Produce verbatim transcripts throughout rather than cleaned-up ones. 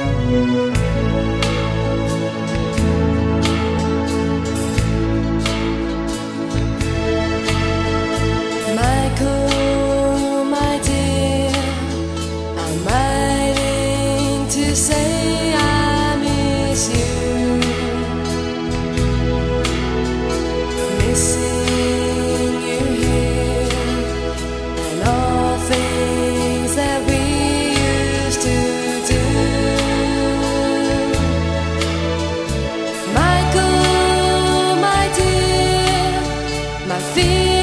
Michael, my dear, I'm writing to say I miss you. Missing you here, and all things that we used to do. Michael, my dear, my feelings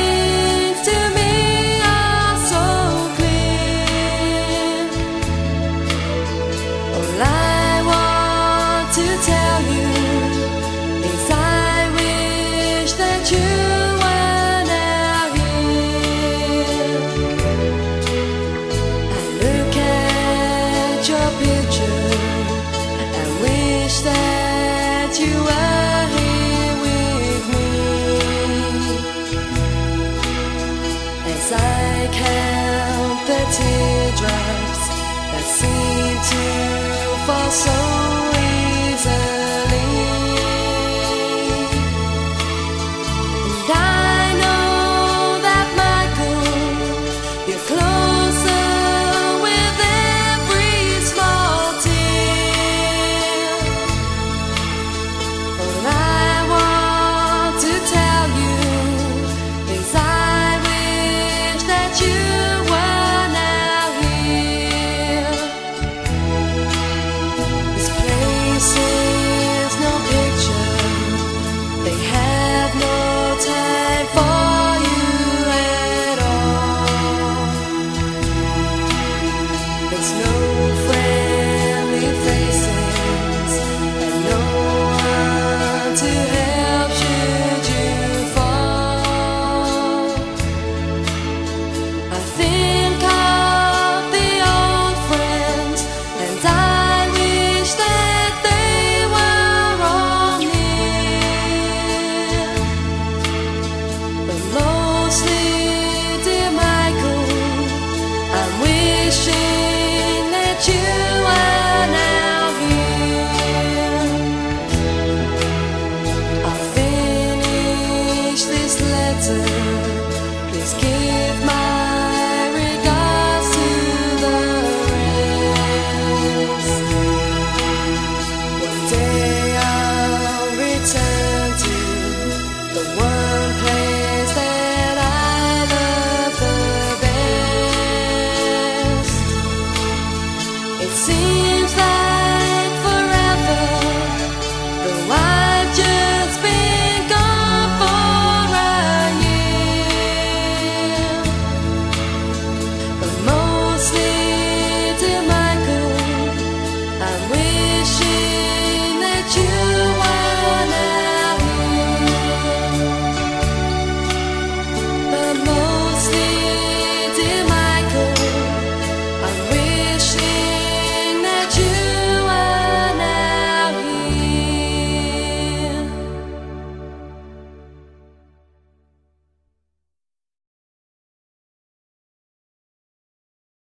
to tell you is I wish that you were now here. I look at your picture and wish that you were here with me. As I count the teardrops that seem to fall so please give my regards to the rest. One day I'll return to the one place that I love the best. It seems